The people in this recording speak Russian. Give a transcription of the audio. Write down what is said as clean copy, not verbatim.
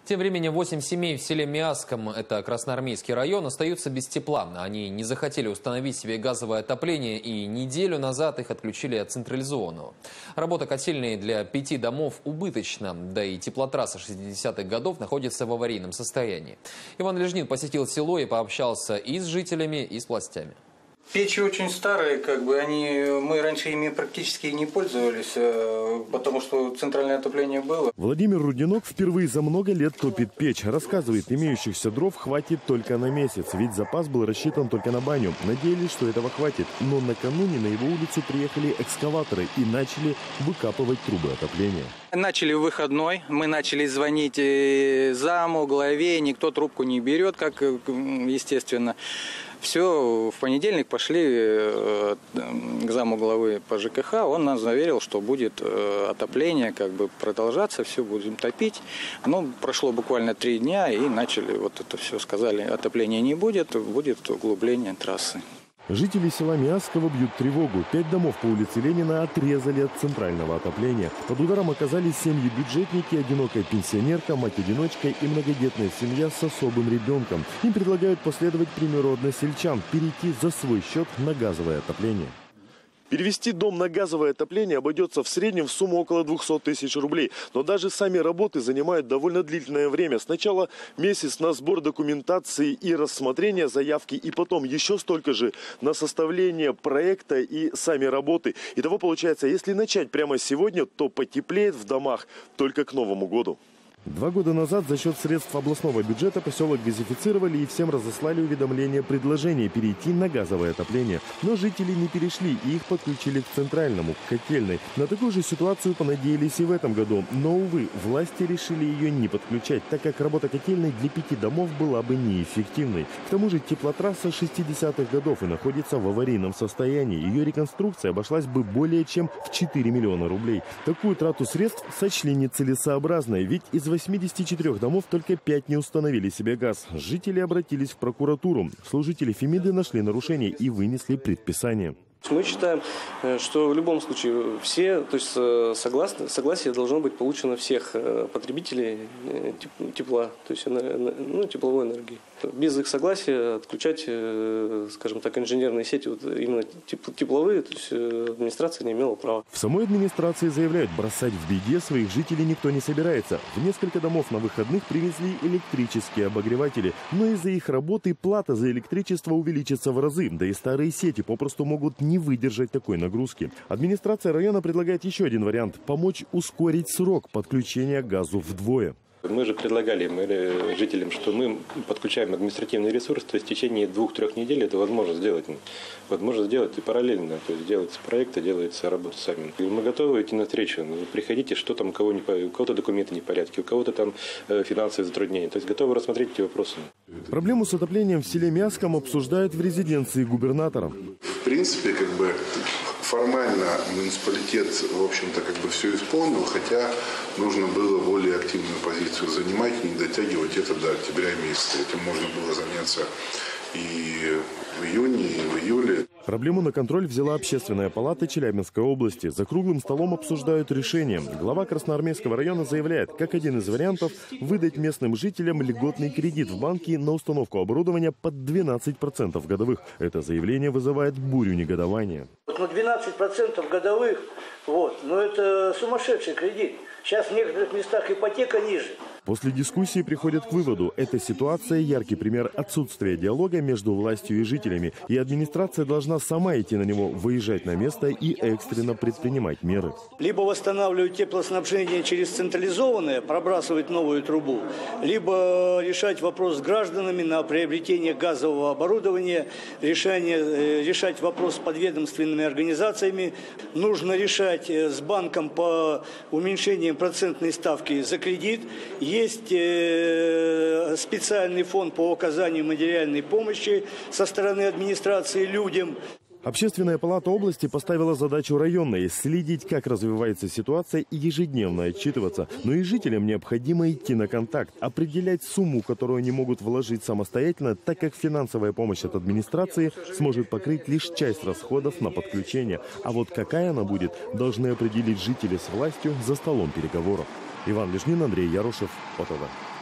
Тем временем 8 семей в селе Миасском, это Красноармейский район, остаются без тепла. Они не захотели установить себе газовое отопление и неделю назад их отключили от централизованного. Работа котельной для 5 домов убыточна, да и теплотрасса 60-х годов находится в аварийном состоянии. Иван Лежнин посетил село и пообщался и с жителями, и с властями. Печи очень старые, мы раньше ими практически не пользовались, потому что центральное отопление было. Владимир Рудинок впервые за много лет топит печь. Рассказывает, имеющихся дров хватит только на месяц, ведь запас был рассчитан только на баню. Надеялись, что этого хватит, но накануне на его улицу приехали экскаваторы и начали выкапывать трубы отопления. Начали в выходной, мы начали звонить заму, главе, никто трубку не берет, как естественно. Все, в понедельник пошли к заму главы по ЖКХ, он нас заверил, что будет отопление продолжаться, все будем топить. Но прошло буквально 3 дня и начали вот это все, сказали, отопления не будет, будет углубление трассы. Жители села Миасского бьют тревогу. 5 домов по улице Ленина отрезали от центрального отопления. Под ударом оказались семьи-бюджетники, одинокая пенсионерка, мать-одиночка и многодетная семья с особым ребенком. Им предлагают последовать примеру односельчан, перейти за свой счет на газовое отопление. Перевести дом на газовое отопление обойдется в среднем в сумму около 200 тысяч рублей. Но даже сами работы занимают довольно длительное время. Сначала месяц на сбор документации и рассмотрение заявки, и потом еще столько же на составление проекта и сами работы. Итого получается, если начать прямо сегодня, то потеплеет в домах только к Новому году. 2 года назад за счет средств областного бюджета поселок газифицировали и всем разослали уведомление предложения перейти на газовое отопление. Но жители не перешли и их подключили к центральному, к котельной. На такую же ситуацию понадеялись и в этом году. Но, увы, власти решили ее не подключать, так как работа котельной для 5 домов была бы неэффективной. К тому же теплотрасса 60-х годов и находится в аварийном состоянии. Ее реконструкция обошлась бы более чем в 4 миллиона рублей. Такую трату средств сочли нецелесообразной, ведь из 84 домов только 5 не установили себе газ. Жители обратились в прокуратуру. Служители Фемиды нашли нарушение и вынесли предписание. Мы считаем, что в любом случае согласие должно быть получено всех потребителей тепла, то есть тепловой энергии. Без их согласия отключать, скажем так, инженерные сети, именно тепловые, то есть администрация не имела права. В самой администрации заявляют, бросать в беде своих жителей никто не собирается. В несколько домов на выходных привезли электрические обогреватели, но из-за их работы плата за электричество увеличится в разы, да и старые сети попросту могут не выдержать такой нагрузки. Администрация района предлагает еще один вариант – помочь ускорить срок подключения к газу вдвое. Мы же предлагали жителям, что мы подключаем административный ресурс, то есть в течение 2-3 недель это возможно сделать. Возможно сделать и параллельно, то есть делаются проекты, делается работа сами. И мы готовы идти навстречу. Приходите, что там, у кого-то документы не в порядке, у кого-то там финансовые затруднения. То есть готовы рассмотреть эти вопросы. Проблему с отоплением в селе Миасском обсуждают в резиденции губернатора. В принципе, формально муниципалитет, в общем-то, все исполнил, хотя нужно было более активную позицию занимать, не дотягивать это до октября месяца. Этим можно было заняться и в июне, и в июле. Проблему на контроль взяла Общественная палата Челябинской области. За круглым столом обсуждают решение. Глава Красноармейского района заявляет, как один из вариантов, выдать местным жителям льготный кредит в банке на установку оборудования под 12% годовых. Это заявление вызывает бурю негодования. 12% годовых, но это сумасшедший кредит. Сейчас в некоторых местах ипотека ниже. После дискуссии приходят к выводу, эта ситуация – яркий пример отсутствия диалога между властью и жителями, и администрация должна сама идти на него, выезжать на место и экстренно предпринимать меры. Либо восстанавливать теплоснабжение через централизованное, пробрасывать новую трубу, либо решать вопрос с гражданами на приобретение газового оборудования, решать вопрос с подведомственными организациями. Нужно решать с банком по уменьшению процентной ставки за кредит. Есть специальный фонд по оказанию материальной помощи со стороны администрации людям. Общественная палата области поставила задачу районной – следить, как развивается ситуация и ежедневно отчитываться. Но и жителям необходимо идти на контакт, определять сумму, которую они могут вложить самостоятельно, так как финансовая помощь от администрации сможет покрыть лишь часть расходов на подключение. А вот какая она будет, должны определить жители с властью за столом переговоров. Иван Лежнин, Андрей Ярошев, ОТВ.